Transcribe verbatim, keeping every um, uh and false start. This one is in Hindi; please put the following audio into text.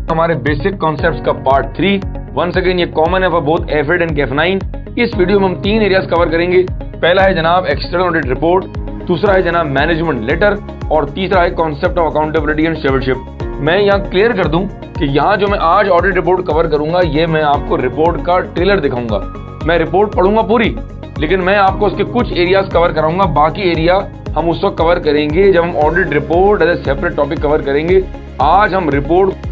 हमारे बेसिक कॉन्सेप्ट्स का पार्ट थ्री। वंस अगेन ये कॉमन है फॉर बोथ एफिड एंड कैफ नाइन। इस वीडियो में हम तीन एरियाज कवर करेंगे। पहला है जनाब एक्सटर्नल ऑडिट रिपोर्ट, दूसरा है जनाब मैनेजमेंट लेटर और तीसरा है concept of accountability and stewardship. मैं यहाँ क्लियर कर दूं कि यहाँ जो मैं आज ऑडिट रिपोर्ट कवर करूंगा ये मैं आपको रिपोर्ट का ट्रेलर दिखाऊंगा। मैं रिपोर्ट पढ़ूंगा पूरी, लेकिन मैं आपको उसके कुछ एरियाज कवर कराऊंगा। बाकी एरिया हम उस वक्त कवर करेंगे जब हम audit report as a separate topic cover करेंगे। आज हम रिपोर्ट